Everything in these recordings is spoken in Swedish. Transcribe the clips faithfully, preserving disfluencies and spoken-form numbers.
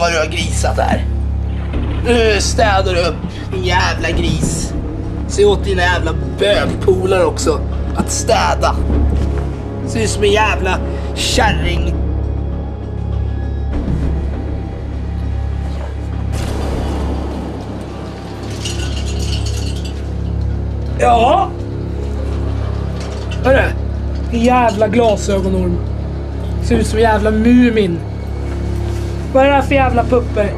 vad du har grisat här. Nu städar du upp, din jävla gris. Se åt dina jävla bögpolare också att städa. Ser ut som en jävla kärring. Ja. Hörru, en jävla glasögonorm. Ser ut som en jävla mumin. Vad är det här för jävla pupper?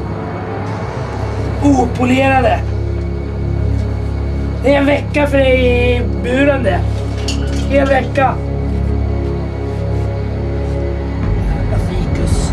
Opolerade. Det är en vecka för dig i buren det. En vecka. Jävla fikus.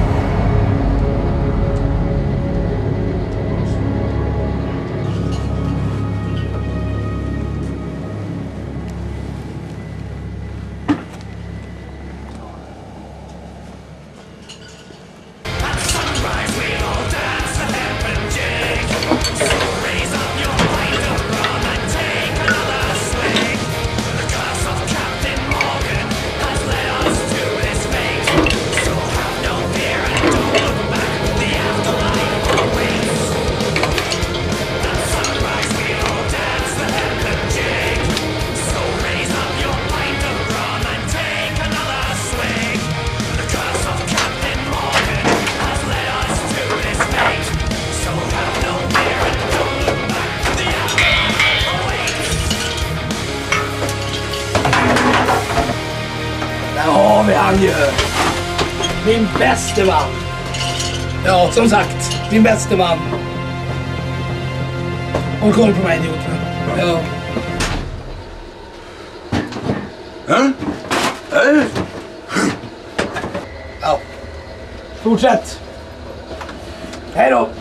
Vi han gör. Min bäste man. Ja, som sagt, min bäste man. Håll koll på mig, idioten. Ja. Ja? Ja. Fortsätt. Hej då.